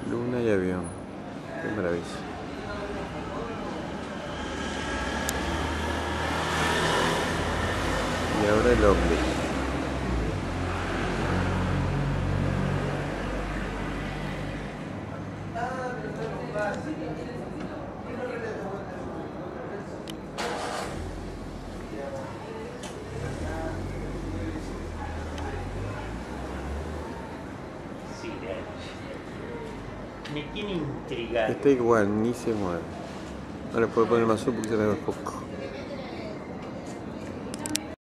Luna y avión. Qué maravilla. Y ahora el ovni. Me tiene intrigado. Está igual, ni se mueve. No le puedo poner más zoom porque se le ve poco.